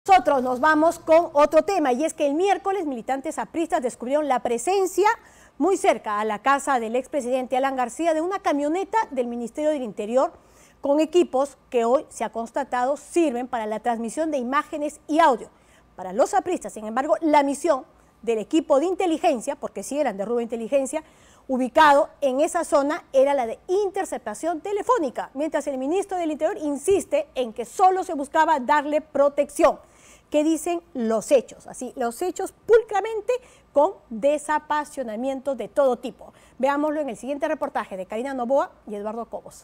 Nosotros nos vamos con otro tema, y es que el miércoles militantes apristas descubrieron la presencia muy cerca a la casa del expresidente Alan García de una camioneta del Ministerio del Interior con equipos que hoy se ha constatado sirven para la transmisión de imágenes y audio. Para los apristas, sin embargo, la misión del equipo de inteligencia, porque sí eran de rubro de inteligencia, ubicado en esa zona era la de interceptación telefónica, mientras el ministro del Interior insiste en que solo se buscaba darle protección. ¿Qué dicen los hechos? Así, los hechos pulcramente con desapasionamiento de todo tipo. Veámoslo en el siguiente reportaje de Karina Novoa y Eduardo Cobos.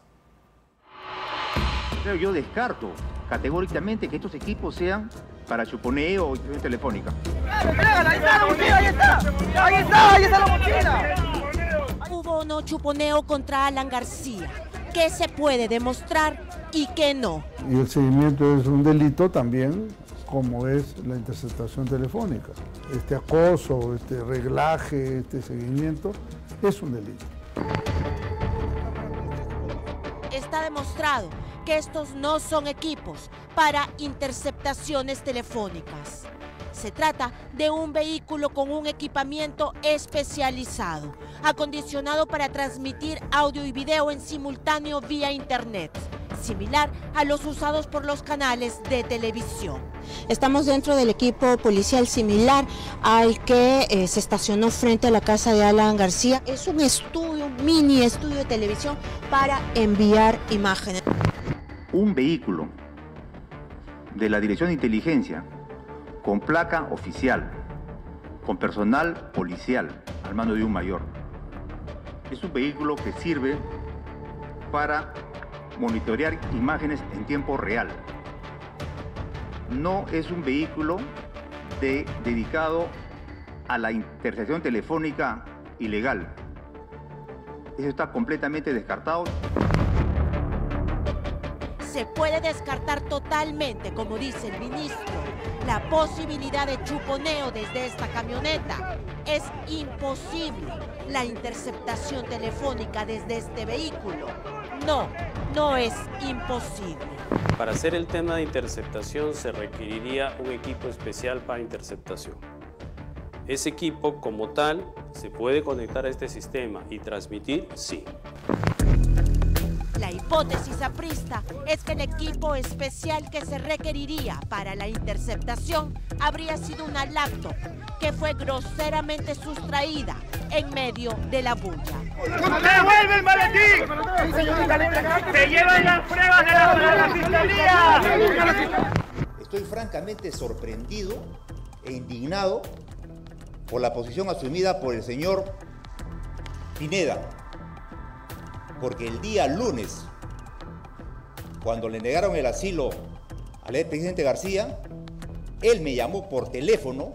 Pero yo descarto categóricamente que estos equipos sean para chuponeo o telefónica. ¡Ahí está la mochila! ¡Ahí está! ¡Ahí está la mochila! Hubo o no chuponeo contra Alan García. ¿Qué se puede demostrar y qué no? Y el seguimiento es un delito también, como es la interceptación telefónica. Este acoso, este reglaje, este seguimiento es un delito. Está demostrado que estos no son equipos para interceptaciones telefónicas. Se trata de un vehículo con un equipamiento especializado, acondicionado para transmitir audio y video en simultáneo vía internet, similar a los usados por los canales de televisión. Estamos dentro del equipo policial similar al que se estacionó frente a la casa de Alan García. Es un estudio, un mini estudio de televisión para enviar imágenes. Un vehículo de la Dirección de Inteligencia con placa oficial, con personal policial al mando de un mayor. Es un vehículo que sirve para monitorear imágenes en tiempo real. No es un vehículo dedicado a la interceptación telefónica ilegal. Eso está completamente descartado. Se puede descartar totalmente, como dice el ministro, la posibilidad de chuponeo desde esta camioneta. Es imposible la interceptación telefónica desde este vehículo. No es imposible. Para hacer el tema de interceptación se requeriría un equipo especial para interceptación. Ese equipo como tal se puede conectar a este sistema y transmitir, sí. La hipótesis aprista es que el equipo especial que se requeriría para la interceptación habría sido una laptop que fue groseramente sustraída en medio de la bulla. ¡Devuelve el maletín! ¡Se llevan las pruebas de la fiscalía! Estoy francamente sorprendido e indignado por la posición asumida por el señor Pineda, porque el día lunes, cuando le negaron el asilo al expresidente García, él me llamó por teléfono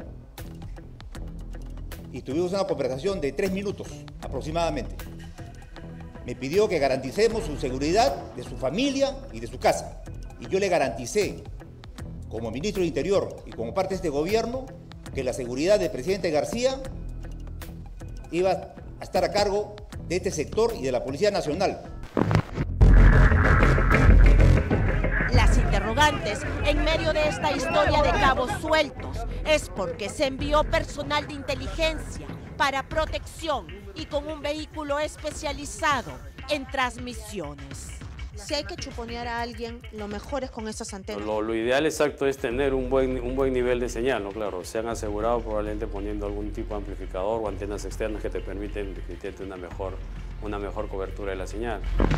y tuvimos una conversación de 3 minutos aproximadamente. Me pidió que garanticemos su seguridad de su familia y de su casa. Y yo le garanticé, como ministro de Interior y como parte de este gobierno, que la seguridad del presidente García iba a estar a cargo de este sector y de la Policía Nacional. Las interrogantes en medio de esta historia de cabos sueltos es porque se envió personal de inteligencia para protección y con un vehículo especializado en transmisiones. Si hay que chuponear a alguien, lo mejor es con esas antenas. Lo ideal exacto es tener un buen nivel de señal, ¿no? Claro, se han asegurado probablemente poniendo algún tipo de amplificador o antenas externas que te permiten definitivamente una mejor cobertura de la señal.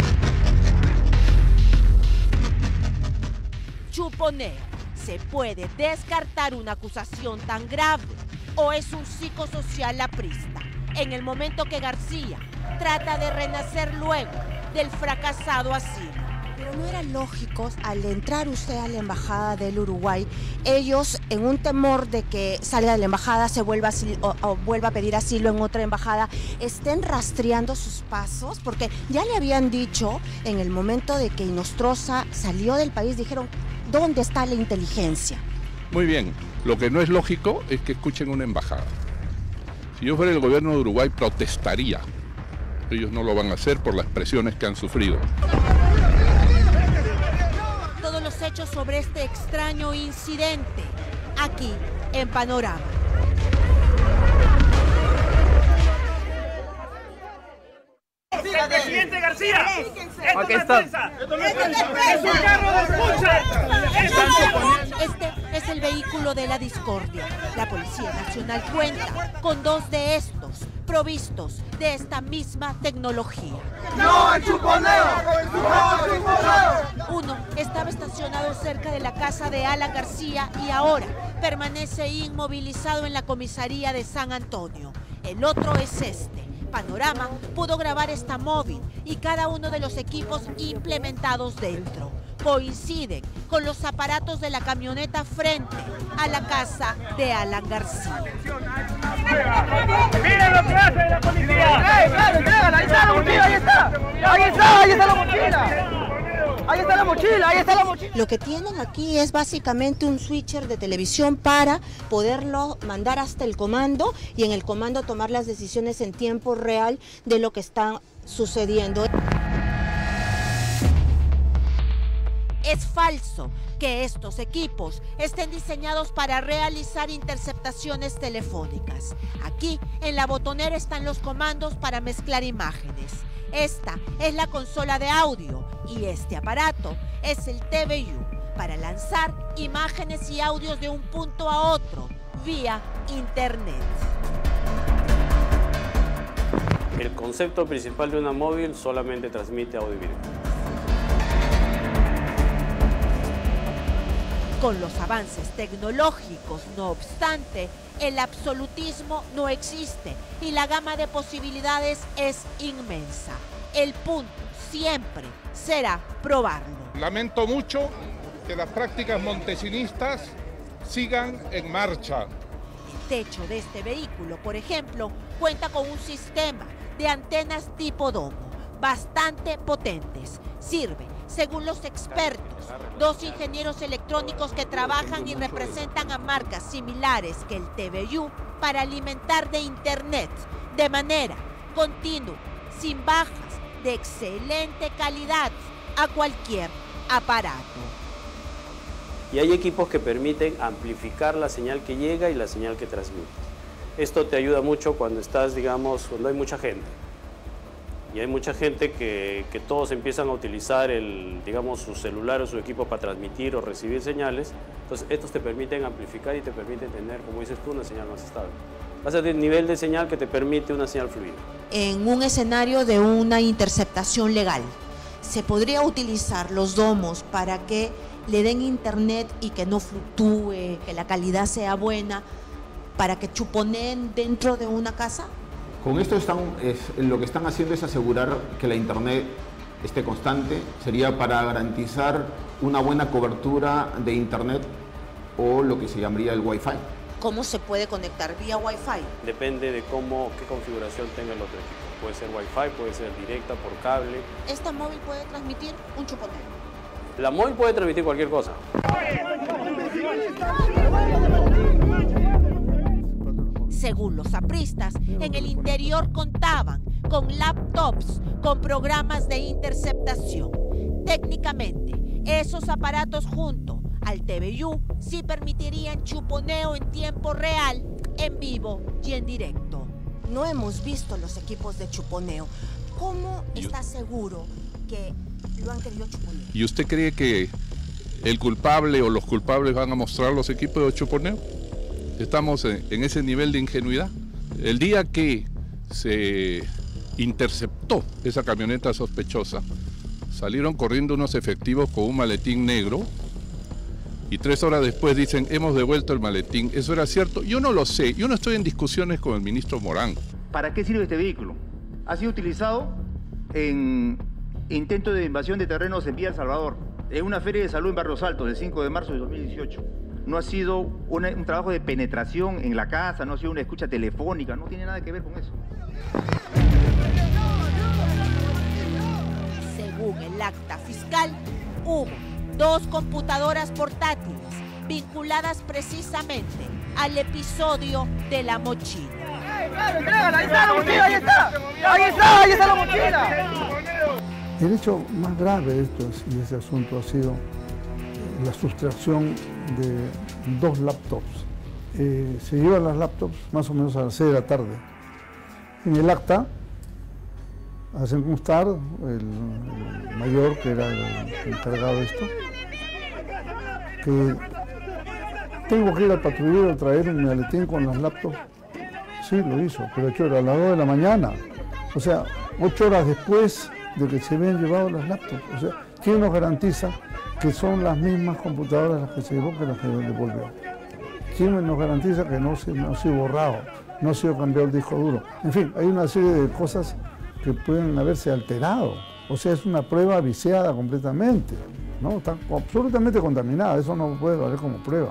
Chuponeo. ¿Se puede descartar una acusación tan grave o es un psicosocial aprista en el momento que García trata de renacer luego del fracasado asilo? Pero no era lógico, al entrar usted a la embajada del Uruguay, ellos en un temor de que salga de la embajada, se vuelva o vuelva a pedir asilo en otra embajada, estén rastreando sus pasos, porque ya le habían dicho en el momento de que Inostroza salió del país, dijeron, ¿dónde está la inteligencia? Muy bien, lo que no es lógico es que escuchen una embajada. Si yo fuera el gobierno de Uruguay, protestaría. Ellos no lo van a hacer por las presiones que han sufrido. Todos los hechos mucho sobre este extraño incidente aquí en Panorama. ¡Presidente García! Aquí está. ¡Es un carro de escucha! Este es el vehículo de la discordia. La Policía Nacional cuenta con 2 de estos, provistos de esta misma tecnología. ¡No al chuponeo! Uno estaba estacionado cerca de la casa de Alan García y ahora permanece inmovilizado en la comisaría de San Antonio. El otro es este. Panorama pudo grabar esta móvil y cada uno de los equipos implementados dentro coinciden con los aparatos de la camioneta frente a la casa de Alan García. ¡Miren lo que hace la policía! ¡Claro, entrégala! ¡Ahí está la mochila! ¡Ahí está! ¡Ahí está! ¡Ahí está la mochila! ¡Ahí está la mochila! ¡Ahí está la mochila! Lo que tienen aquí es básicamente un switcher de televisión para poderlo mandar hasta el comando y en el comando tomar las decisiones en tiempo real de lo que está sucediendo. Es falso que estos equipos estén diseñados para realizar interceptaciones telefónicas. Aquí en la botonera están los comandos para mezclar imágenes. Esta es la consola de audio y este aparato es el TVU para lanzar imágenes y audios de un punto a otro vía internet. El concepto principal de una móvil solamente transmite audio y video. Con los avances tecnológicos, no obstante, el absolutismo no existe y la gama de posibilidades es inmensa. El punto siempre será probarlo. Lamento mucho que las prácticas montesinistas sigan en marcha. El techo de este vehículo, por ejemplo, cuenta con un sistema de antenas tipo domo, bastante potentes. Sirve, según los expertos, 2 ingenieros electrónicos que trabajan y representan a marcas similares que el TVU para alimentar de internet de manera continua, sin bajas, de excelente calidad a cualquier aparato. Y hay equipos que permiten amplificar la señal que llega y la señal que transmite. Esto te ayuda mucho cuando estás, digamos, cuando hay mucha gente. Y hay mucha gente que todos empiezan a utilizar digamos, su celular o su equipo para transmitir o recibir señales. Entonces, estos te permiten amplificar y te permiten tener, como dices tú, una señal más estable. Vas a tener nivel de señal que te permite una señal fluida. En un escenario de una interceptación legal, ¿se podría utilizar los domos para que le den internet y que no fluctúe, que la calidad sea buena, para que chuponeen dentro de una casa? Con esto lo que están haciendo es asegurar que la internet esté constante. Sería para garantizar una buena cobertura de internet o lo que se llamaría el Wi-Fi. ¿Cómo se puede conectar? ¿Vía Wi-Fi? Depende de qué configuración tenga el otro equipo. Puede ser Wi-Fi, puede ser directa por cable. ¿Esta móvil puede transmitir un chuponeo? La móvil puede transmitir cualquier cosa. Según los apristas, en el interior contaban con laptops con programas de interceptación. Técnicamente, esos aparatos junto al TVU sí permitirían chuponeo en tiempo real, en vivo y en directo. No hemos visto los equipos de chuponeo. ¿Cómo está seguro que lo han querido chuponear? ¿Y usted cree que el culpable o los culpables van a mostrar los equipos de chuponeo? Estamos en ese nivel de ingenuidad. El día que se interceptó esa camioneta sospechosa, salieron corriendo unos efectivos con un maletín negro y 3 horas después dicen, hemos devuelto el maletín. ¿Eso era cierto? Yo no lo sé. Yo no estoy en discusiones con el ministro Morán. ¿Para qué sirve este vehículo? Ha sido utilizado en intento de invasión de terrenos en Villa El Salvador, en una feria de salud en Barrios Altos, el 5 de marzo de 2018. No ha sido un trabajo de penetración en la casa, no ha sido una escucha telefónica, no tiene nada que ver con eso. Según el acta fiscal, hubo 2 computadoras portátiles vinculadas precisamente al episodio de la mochila. ¡Claro, entrégala! ¡Ahí está la mochila! ¡Ahí está! ¡Ahí está! ¡Ahí está la mochila! El hecho más grave de ese asunto ha sido la sustracción de 2 laptops. Se llevan las laptops más o menos a las 6 de la tarde. En el acta hacen constar el mayor, que era el encargado de esto, que tengo que ir al patrullero a traer un maletín con las laptops. Sí, lo hizo, pero era a las 2 de la mañana. O sea, 8 horas después de que se habían llevado las laptops. O sea, ¿quién nos garantiza que son las mismas computadoras las que se llevó que las que devolvió? ¿Quién nos garantiza que no ha sido borrado, no ha sido cambiado el disco duro? En fin, hay una serie de cosas que pueden haberse alterado. O sea, es una prueba viciada completamente, ¿no? Está absolutamente contaminada, eso no puede valer como prueba.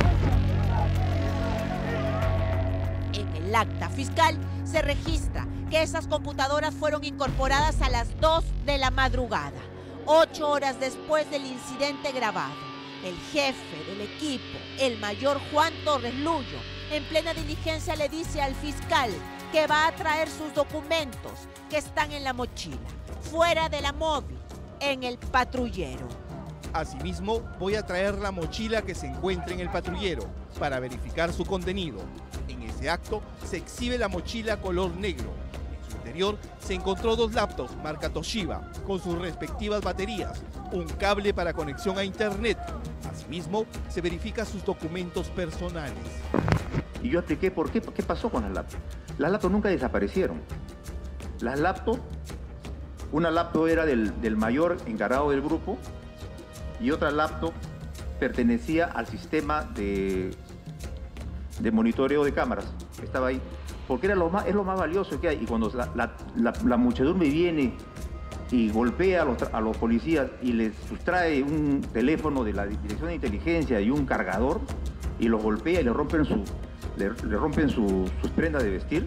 En el acta fiscal se registra que esas computadoras fueron incorporadas a las 2 de la madrugada, 8 horas después del incidente grabado. El jefe del equipo, el mayor Juan Torres Luyo, en plena diligencia le dice al fiscal que va a traer sus documentos que están en la mochila, fuera de la móvil, en el patrullero. Asimismo, voy a traer la mochila que se encuentra en el patrullero para verificar su contenido. En ese acto se exhibe la mochila color negro. En su interior se encontró 2 laptops marca Toshiba con sus respectivas baterías, un cable para conexión a internet. Asimismo, se verifica sus documentos personales. Y yo expliqué por qué pasó con las laptops. Las laptops nunca desaparecieron. Las laptops, una laptop era del mayor encargado del grupo y otra laptop pertenecía al sistema de monitoreo de cámaras que estaba ahí, porque es lo más valioso que hay. Y cuando la muchedumbre viene y golpea a los policías y les sustrae un teléfono de la Dirección de Inteligencia y un cargador y los golpea y le rompen sus prendas de vestir,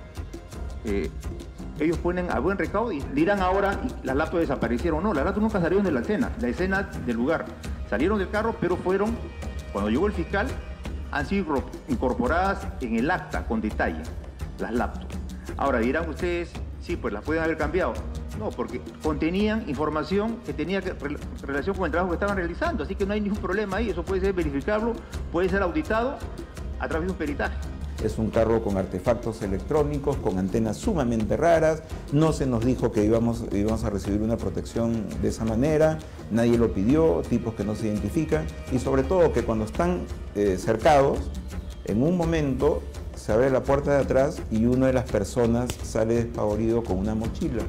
ellos ponen a buen recaudo y dirán ahora las laptops desaparecieron. No, las laptops nunca salieron de la escena del lugar. Salieron del carro, pero fueron, cuando llegó el fiscal, han sido incorporadas en el acta con detalle, las laptops. Ahora dirán ustedes, sí, pues las pueden haber cambiado. No, porque contenían información que tenía relación con el trabajo que estaban realizando, así que no hay ningún problema ahí. Eso puede ser verificable, puede ser auditado a través de un peritaje. Es un carro con artefactos electrónicos, con antenas sumamente raras. No se nos dijo que íbamos a recibir una protección de esa manera. Nadie lo pidió, tipos que no se identifican. Y sobre todo que cuando están cercados, en un momento se abre la puerta de atrás y una de las personas sale despavorido con una mochila.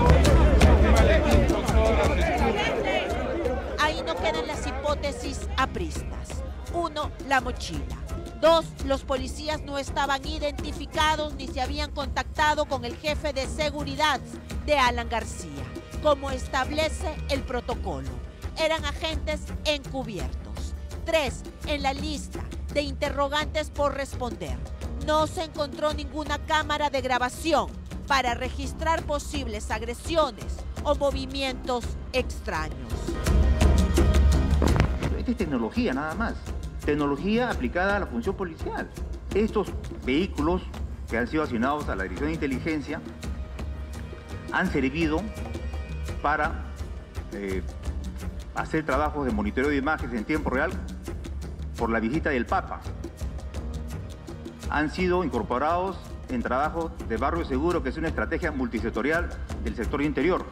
Ahí no quedan las hipótesis apristas. 1, la mochila. 2, los policías no estaban identificados ni se habían contactado con el jefe de seguridad de Alan García, como establece el protocolo. Eran agentes encubiertos. 3, en la lista de interrogantes por responder, no se encontró ninguna cámara de grabación para registrar posibles agresiones o movimientos extraños. Esta es tecnología nada más. Tecnología aplicada a la función policial. Estos vehículos que han sido asignados a la Dirección de Inteligencia han servido para hacer trabajos de monitoreo de imágenes en tiempo real por la visita del Papa. Han sido incorporados en trabajos de barrio seguro, que es una estrategia multisectorial del sector interior.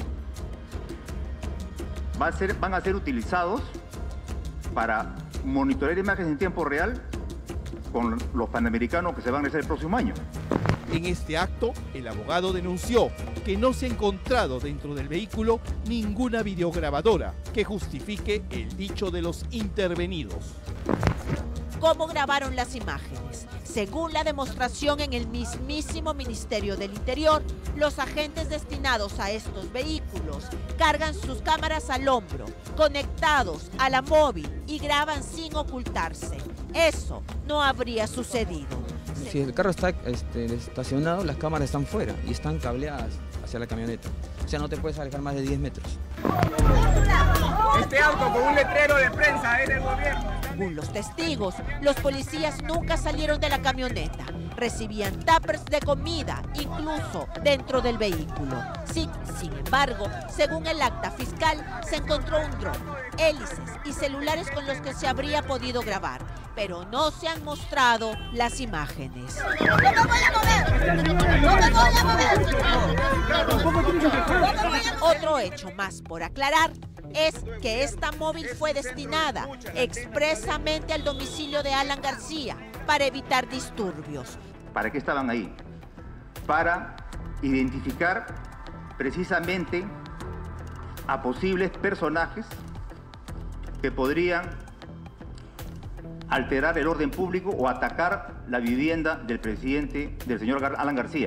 Van a ser utilizados para monitorear imágenes en tiempo real con los panamericanos que se van a realizar el próximo año. En este acto, el abogado denunció que no se ha encontrado dentro del vehículo ninguna videograbadora que justifique el dicho de los intervenidos. ¿Cómo grabaron las imágenes? Según la demostración en el mismísimo Ministerio del Interior, los agentes destinados a estos vehículos cargan sus cámaras al hombro, conectados a la móvil y graban sin ocultarse. Eso no habría sucedido. Si el carro está estacionado, las cámaras están fuera y están cableadas hacia la camioneta. O sea, no te puedes alejar más de 10 metros. Este auto con un letrero de prensa es del gobierno. Según los testigos, los policías nunca salieron de la camioneta. Recibían tuppers de comida, incluso dentro del vehículo. Sin embargo, según el acta fiscal, se encontró un dron, hélices y celulares con los que se habría podido grabar, pero no se han mostrado las imágenes. ¡No me voy a mover! ¡No me voy a mover! Otro hecho más por aclarar es que esta móvil fue destinada expresamente al domicilio de Alan García para evitar disturbios. ¿Para qué estaban ahí? Para identificar precisamente a posibles personajes que podrían alterar el orden público o atacar la vivienda del presidente, del señor Alan García,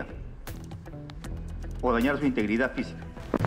o dañar su integridad física.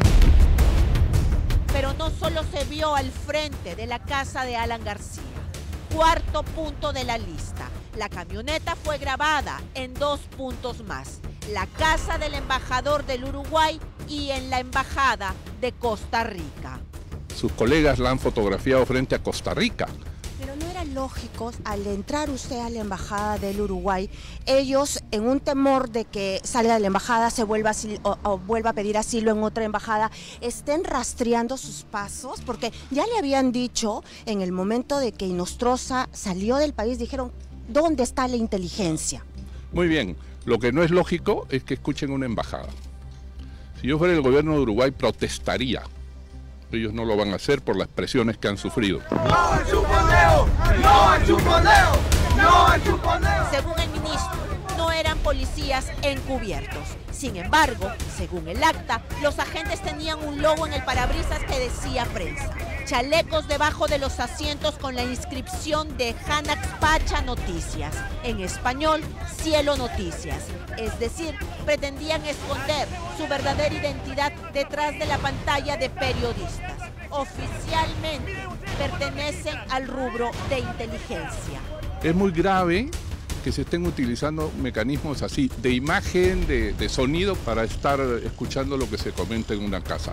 Pero no solo se vio al frente de la casa de Alan García. Cuarto punto de la lista. La camioneta fue grabada en 2 puntos más. La casa del embajador del Uruguay y en la embajada de Costa Rica. Sus colegas la han fotografiado frente a Costa Rica. Pero no era lógico, al entrar usted a la embajada del Uruguay, ellos en un temor de que salga de la embajada, se vuelva o vuelva a pedir asilo en otra embajada, estén rastreando sus pasos, porque ya le habían dicho en el momento de que Inostroza salió del país, dijeron, ¿dónde está la inteligencia? Muy bien, lo que no es lógico es que escuchen una embajada. Si yo fuera el gobierno de Uruguay, protestaría. Ellos no lo van a hacer por las presiones que han sufrido. ¡No al chuponeo! ¡No al chuponeo! ¡No al chuponeo! Según el ministro, no eran policías encubiertos. Sin embargo, según el acta, los agentes tenían un logo en el parabrisas que decía prensa. Chalecos debajo de los asientos con la inscripción de Hanax Pacha Noticias. En español, Cielo Noticias. Es decir, pretendían esconder su verdadera identidad detrás de la pantalla de periodistas. Oficialmente pertenecen al rubro de inteligencia. Es muy grave que se estén utilizando mecanismos así, de imagen, de sonido, para estar escuchando lo que se comenta en una casa.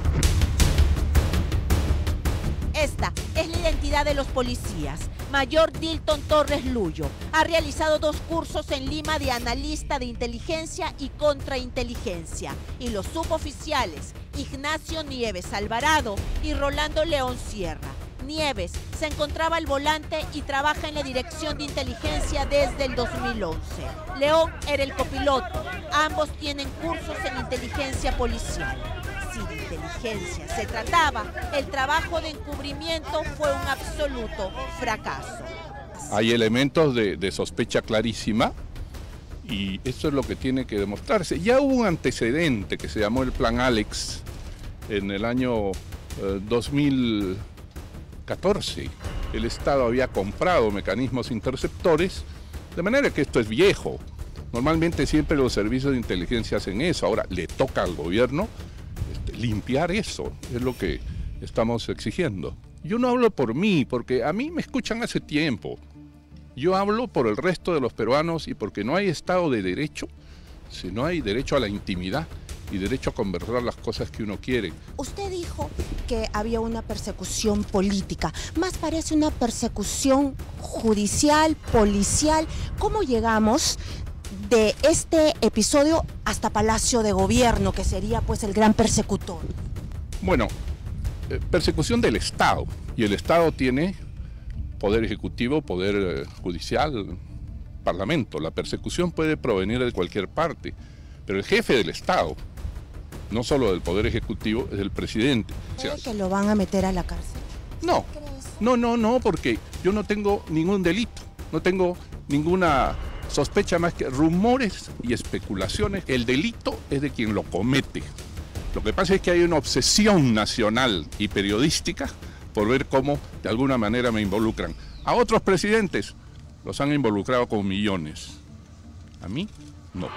Esta es la identidad de los policías. Mayor Dilton Torres Luyo ha realizado 2 cursos en Lima de analista de inteligencia y contrainteligencia. Y los suboficiales Ignacio Nieves Alvarado y Rolando León Sierra. Nieves se encontraba al volante y trabaja en la Dirección de Inteligencia desde el 2011. León era el copiloto. Ambos tienen cursos en inteligencia policial. Si de inteligencia se trataba, el trabajo de encubrimiento fue un absoluto fracaso. Hay elementos de sospecha clarísima y esto es lo que tiene que demostrarse. Ya hubo un antecedente que se llamó el Plan Alex en el año 2014. El Estado había comprado mecanismos interceptores, de manera que esto es viejo. Normalmente siempre los servicios de inteligencia hacen eso. Ahora le toca al gobierno limpiar eso, es lo que estamos exigiendo. Yo no hablo por mí, porque a mí me escuchan hace tiempo. Yo hablo por el resto de los peruanos y porque no hay Estado de Derecho, si no hay derecho a la intimidad y derecho a conversar las cosas que uno quiere. Usted dijo que había una persecución política, más parece una persecución judicial, policial. ¿Cómo llegamos de este episodio hasta Palacio de Gobierno, que sería pues el gran persecutor? Bueno, persecución del Estado, y el Estado tiene poder ejecutivo, poder judicial, parlamento. La persecución puede provenir de cualquier parte, pero el jefe del Estado, no solo del poder ejecutivo, es el presidente. ¿Cree que lo van a meter a la cárcel? No, no, porque yo no tengo ningún delito, no tengo ninguna sospecha más que rumores y especulaciones. El delito es de quien lo comete. Lo que pasa es que hay una obsesión nacional y periodística por ver cómo de alguna manera me involucran. A otros presidentes los han involucrado con millones. A mí, no.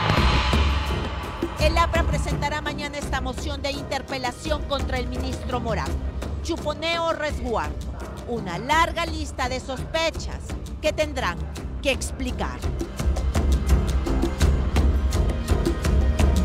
El APRA presentará mañana esta moción de interpelación contra el ministro Morago. Chuponeo o resguardo. Una larga lista de sospechas que tendrán que explicar.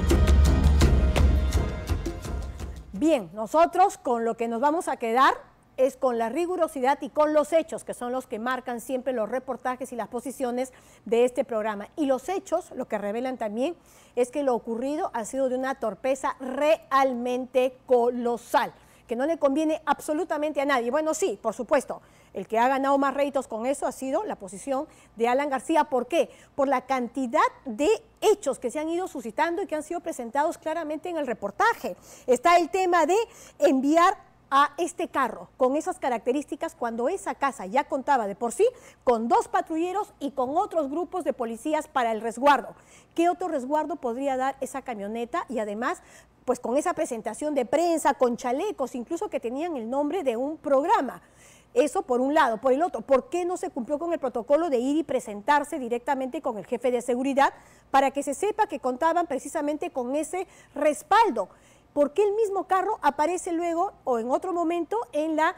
Bien, nosotros con lo que nos vamos a quedar es con la rigurosidad y con los hechos, que son los que marcan siempre los reportajes y las posiciones de este programa. Y los hechos, lo que revelan también, es que lo ocurrido ha sido de una torpeza realmente colosal, que no le conviene absolutamente a nadie. Bueno, sí, por supuesto, el que ha ganado más réditos con eso ha sido la posición de Alan García. ¿Por qué? Por la cantidad de hechos que se han ido suscitando y que han sido presentados claramente en el reportaje. Está el tema de enviar a este carro con esas características cuando esa casa ya contaba de por sí con 2 patrulleros y con otros grupos de policías para el resguardo. ¿Qué otro resguardo podría dar esa camioneta? Y además, pues con esa presentación de prensa, con chalecos, incluso que tenían el nombre de un programa. Eso por un lado. Por el otro, ¿por qué no se cumplió con el protocolo de ir y presentarse directamente con el jefe de seguridad para que se sepa que contaban precisamente con ese respaldo? ¿Por qué el mismo carro aparece luego o en otro momento en la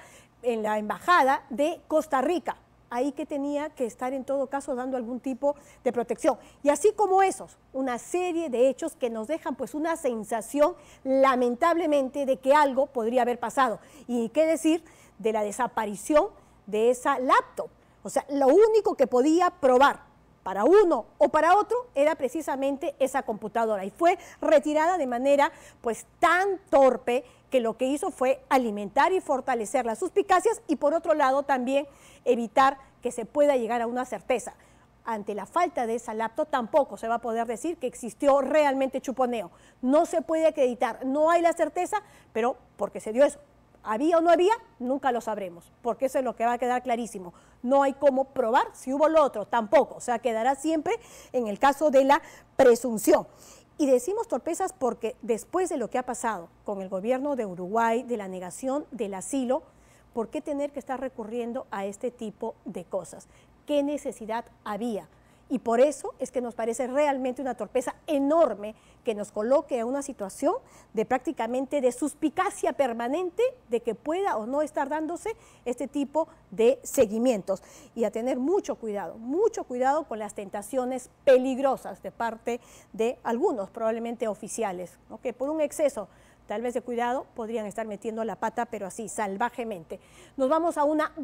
embajada de Costa Rica? Ahí que tenía que estar en todo caso dando algún tipo de protección. Y así como esos, una serie de hechos que nos dejan pues una sensación lamentablemente de que algo podría haber pasado. Y qué decir de la desaparición de esa laptop. O sea, lo único que podía probar para uno o para otro era precisamente esa computadora y fue retirada de manera pues tan torpe que lo que hizo fue alimentar y fortalecer las suspicacias y por otro lado también evitar que se pueda llegar a una certeza. Ante la falta de esa laptop tampoco se va a poder decir que existió realmente chuponeo. No se puede acreditar, no hay la certeza, pero porque se dio eso. ¿Había o no había? Nunca lo sabremos, porque eso es lo que va a quedar clarísimo. No hay cómo probar si hubo lo otro, tampoco. O sea, quedará siempre en el caso de la presunción. Y decimos torpezas porque después de lo que ha pasado con el gobierno de Uruguay, de la negación del asilo, ¿por qué tener que estar recurriendo a este tipo de cosas? ¿Qué necesidad había? Y por eso es que nos parece realmente una torpeza enorme que nos coloque a una situación de prácticamente de suspicacia permanente de que pueda o no estar dándose este tipo de seguimientos. Y a tener mucho cuidado con las tentaciones peligrosas de parte de algunos, probablemente oficiales, ¿no? Que por un exceso tal vez de cuidado podrían estar metiendo la pata, pero así, salvajemente. Nos vamos a una